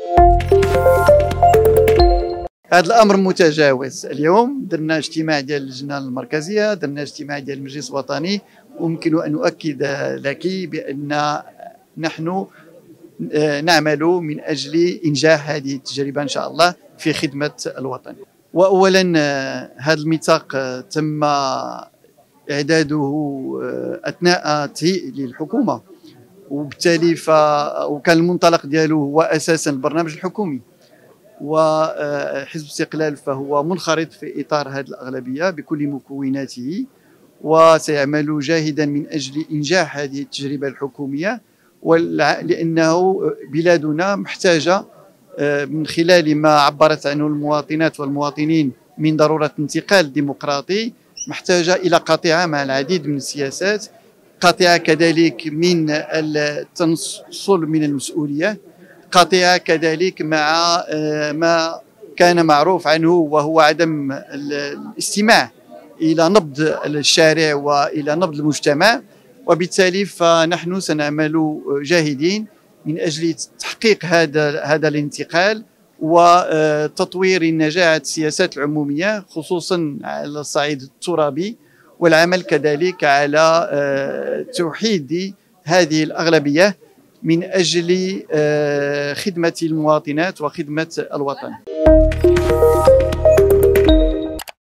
هذا الامر متجاوز. اليوم درنا اجتماع ديال اللجنه المركزيه، درنا اجتماع ديال المجلس الوطني، ويمكن ان اؤكد لك بان نحن نعمل من اجل انجاح هذه التجربه ان شاء الله في خدمه الوطن. واولا هذا الميثاق تم اعداده اثناء تهيئ للحكومه، وبالتالي وكان المنطلق ديالو هو اساسا البرنامج الحكومي، وحزب الاستقلال فهو منخرط في اطار هذه الاغلبيه بكل مكوناته، وسيعمل جاهدا من اجل انجاح هذه التجربه الحكوميه، لانه بلادنا محتاجه من خلال ما عبرت عنه المواطنات والمواطنين من ضروره انتقال ديمقراطي، محتاجه الى قاطعه مع العديد من السياسات، قاطعه كذلك من التنصل من المسؤوليه، قاطعه كذلك مع ما كان معروف عنه وهو عدم الاستماع الى نبض الشارع والى نبض المجتمع. وبالتالي فنحن سنعمل جاهدين من اجل تحقيق هذا الانتقال وتطوير النجاعة السياسات العموميه خصوصا على الصعيد الترابي، والعمل كذلك على توحيد هذه الاغلبيه من اجل خدمه المواطنات وخدمه الوطن.